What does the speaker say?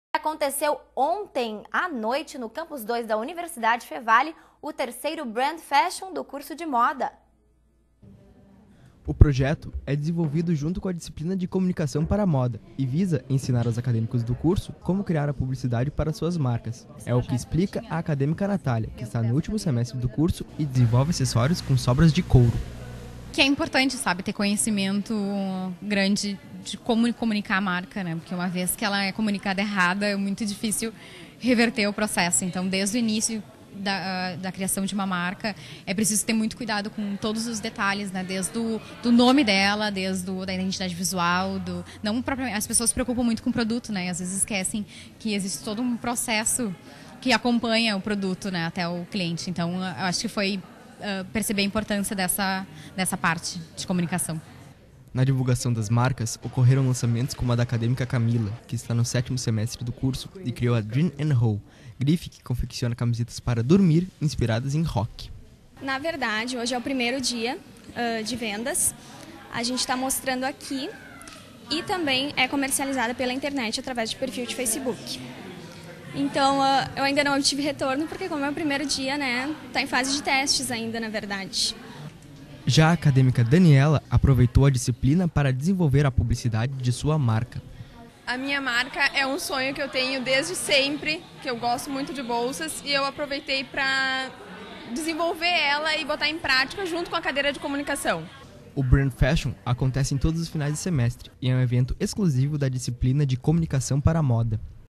Aconteceu ontem à noite no Campus 2 da Universidade Fevale o terceiro Brand Fashion do curso de moda. O projeto é desenvolvido junto com a disciplina de Comunicação para a Moda e visa ensinar aos acadêmicos do curso como criar a publicidade para suas marcas. É o que explica a acadêmica Natália, que está no último semestre do curso e desenvolve acessórios com sobras de couro. Que é importante, sabe, ter conhecimento grande de como comunicar a marca, né? Porque uma vez que ela é comunicada errada, é muito difícil reverter o processo. Então, desde o início da criação de uma marca, é preciso ter muito cuidado com todos os detalhes, né? Desde do nome dela, desde da identidade visual, não propriamente, as pessoas se preocupam muito com o produto, né? E às vezes esquecem que existe todo um processo que acompanha o produto, né, até o cliente. Então, eu acho que foi perceber a importância dessa parte de comunicação. Na divulgação das marcas, ocorreram lançamentos como a da acadêmica Camila, que está no 7º semestre do curso e criou a Dream & Roll, grife que confecciona camisetas para dormir inspiradas em rock. Na verdade, hoje é o primeiro dia de vendas. A gente está mostrando aqui e também é comercializada pela internet através de perfil de Facebook. Então, eu ainda não obtive retorno porque como é o primeiro dia, né, está em fase de testes ainda, na verdade. Já a acadêmica Daniela aproveitou a disciplina para desenvolver a publicidade de sua marca. A minha marca é um sonho que eu tenho desde sempre, que eu gosto muito de bolsas, e eu aproveitei para desenvolver ela e botar em prática junto com a cadeira de comunicação. O Brand Fashion acontece em todos os finais de semestre e é um evento exclusivo da disciplina de Comunicação para a Moda.